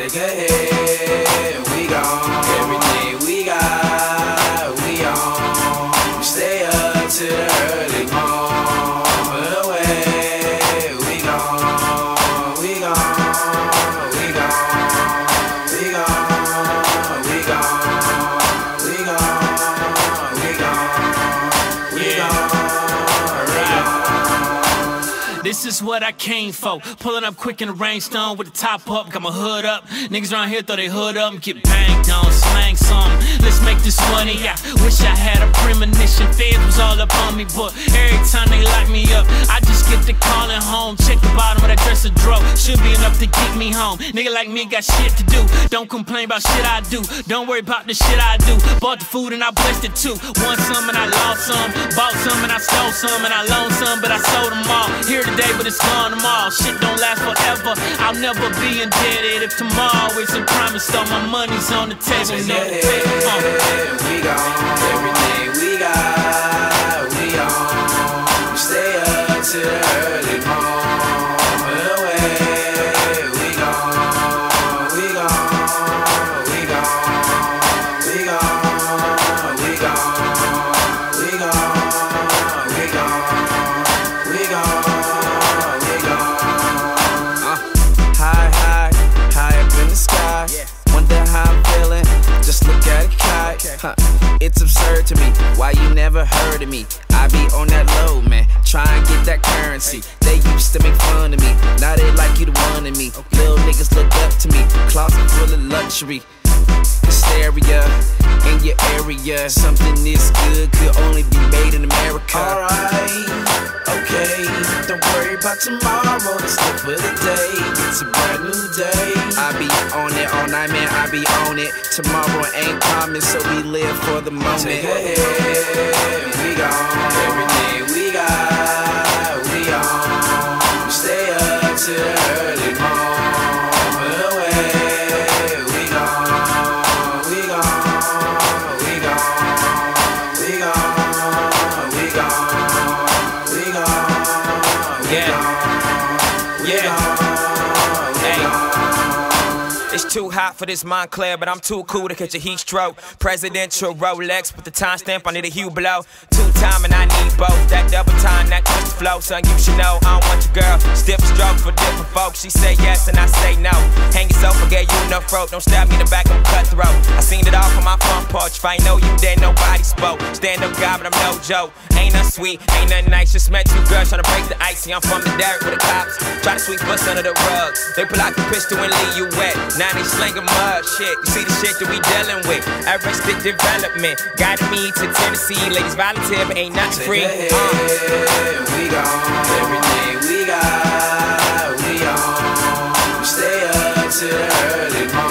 take a hit, we gone. Everything we got, we on. We stay up to the early morning. Away, we gone, we gone, we gone, we gone, we gone, we gone, we gone, we gone. This is what I came for. Pulling up quick in the rainstorm with the top up, got my hood up. Niggas around here throw their hood up and get banged on, slang some. Let's make this money. I wish I had a premonition. Feds was all up on me, but every time they lock me up, I just get the calling home. Check the bottom of that dresser drawer. Should be enough to get me home. Nigga like me got shit to do. Don't complain about shit I do. Don't worry about the shit I do. Bought the food and I blessed it too. Won some and I lost some. Bought some and I stole some and I loaned some, but I sold them all. Here today, but it's gone tomorrow. Shit don't last forever. I'll never be indebted if tomorrow isn't promised. All my money's on the table. No, we gone. Everything we got, we on. We stay up to the early morning. Away, we gone, we gone, we gone, we gone, we gone, we gone, we gone, we gone. High up in the sky. Wonder how I'm feeling. Just look at it, kite. It's absurd to me. Why you never heard of me? I be on that low, man. Try and get that currency. They used to make fun of me. Now they like you the one of me. Little niggas look up to me. Closet full of luxury. Hysteria in your area. Something this good could only be made in America. Alright, okay. Don't worry about tomorrow. Let's live for the day. It's a brand new day. I be on it all night, man. I be on it. Tomorrow ain't coming, so we live for the moment. Take a hit, we gone. Everything we got, we on. We stay up to the early morning. It's too hot for this Montclair, but I'm too cool to catch a heat stroke. Presidential Rolex with the timestamp, I need a hue blow. 2-time and I need both. That double time, that twist flow. Son, you should know I don't want your girl. Stiff stroke for different folks. She say yes and I say no. Hang yourself, forget you no throat. Don't stab me in the back, I'm cutthroat. I seen it all from my front porch. If I ain't know you, then nobody spoke. Stand up guy, but I'm no joke. Ain't nothing sweet, ain't nothing nice. Just met two girls trying to break the ice. See, I'm from the derrick with the cops. Try to sweep us under the rug. They pull out the pistol and leave you wet. Now they slinging mud, shit. You see the shit that we dealing with. Arrested development. Guided me to Tennessee. Ladies volunteer, but ain't nothing free. We gone. Everything we got, we on. We stay up to the early morning.